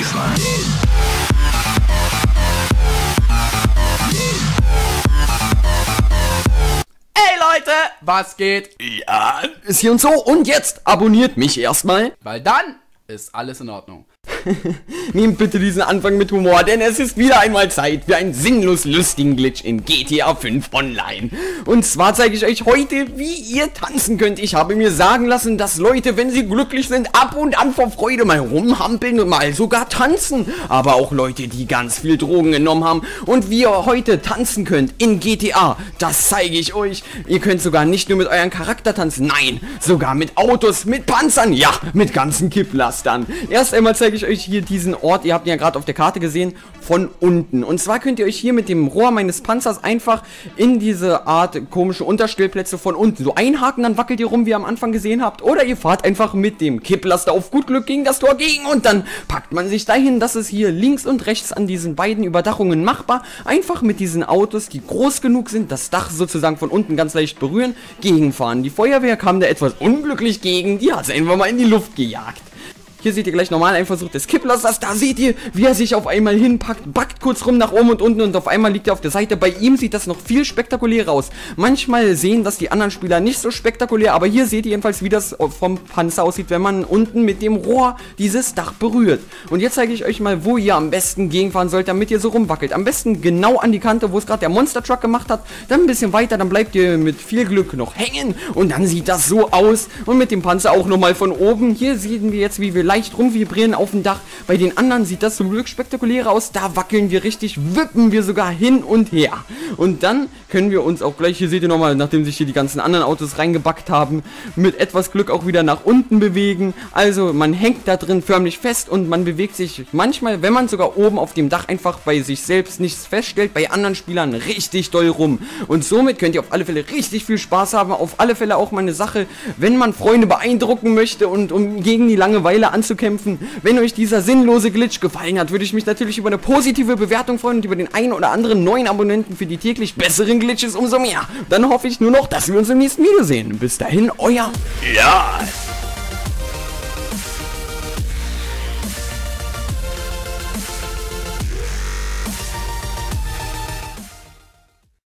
Baseline. Hey Leute, was geht? Ja, Ist hier und so und jetzt abonniert mich erstmal, weil dann ist alles in Ordnung. Nehmt bitte diesen Anfang mit Humor, denn es ist wieder einmal Zeit für einen sinnlos lustigen Glitch in GTA 5 Online. Und zwar zeige ich euch heute, wie ihr tanzen könnt. Ich habe mir sagen lassen, dass Leute, wenn sie glücklich sind, ab und an vor Freude mal rumhampeln und mal sogar tanzen. Aber auch Leute, die ganz viel Drogen genommen haben. Und wie ihr heute tanzen könnt in GTA, das zeige ich euch. Ihr könnt sogar nicht nur mit eurem Charakter tanzen, nein, sogar mit Autos, mit Panzern, ja, mit ganzen Kipplastern. Erst einmal zeige ich euch hier diesen Ort, ihr habt ihn ja gerade auf der Karte gesehen, von unten. Und zwar könnt ihr euch hier mit dem Rohr meines Panzers einfach in diese Art komische Unterstellplätze von unten so einhaken, dann wackelt ihr rum, wie ihr am Anfang gesehen habt. Oder ihr fahrt einfach mit dem Kipplaster auf gut Glück gegen das Tor gegen und dann packt man sich dahin. Das ist hier links und rechts an diesen beiden Überdachungen machbar. Einfach mit diesen Autos, die groß genug sind, das Dach sozusagen von unten ganz leicht berühren, gegenfahren. Die Feuerwehr kam da etwas unglücklich gegen, die hat es einfach mal in die Luft gejagt. Hier seht ihr gleich nochmal einen Versuch des Kipplasters. Da seht ihr, wie er sich auf einmal hinpackt, backt kurz rum nach oben und unten und auf einmal liegt er auf der Seite. Bei ihm sieht das noch viel spektakulärer aus. Manchmal sehen das die anderen Spieler nicht so spektakulär, aber hier seht ihr jedenfalls, wie das vom Panzer aussieht, wenn man unten mit dem Rohr dieses Dach berührt. Und jetzt zeige ich euch mal, wo ihr am besten gegenfahren sollt, damit ihr so rumwackelt. Am besten genau an die Kante, wo es gerade der Monster Truck gemacht hat. Dann ein bisschen weiter, dann bleibt ihr mit viel Glück noch hängen und dann sieht das so aus. Und mit dem Panzer auch nochmal von oben. Hier sehen wir jetzt, wie wir leicht rumvibrieren auf dem Dach. Bei den anderen sieht das zum Glück spektakulärer aus. Da wackeln wir richtig, wippen wir sogar hin und her. Und dann können wir uns auch gleich, hier seht ihr nochmal, nachdem sich hier die ganzen anderen Autos reingebackt haben, mit etwas Glück auch wieder nach unten bewegen. Also man hängt da drin förmlich fest und man bewegt sich manchmal, wenn man sogar oben auf dem Dach einfach bei sich selbst nichts feststellt, bei anderen Spielern richtig doll rum. Und somit könnt ihr auf alle Fälle richtig viel Spaß haben. Auf alle Fälle auch mal eine Sache, wenn man Freunde beeindrucken möchte und um gegen die Langeweile anzukämpfen. Wenn euch dieser sinnlose Glitch gefallen hat, würde ich mich natürlich über eine positive Bewertung freuen und über den einen oder anderen neuen Abonnenten für die täglich besseren Glitches umso mehr. Dann hoffe ich nur noch, dass wir uns im nächsten Video sehen. Bis dahin, euer ja.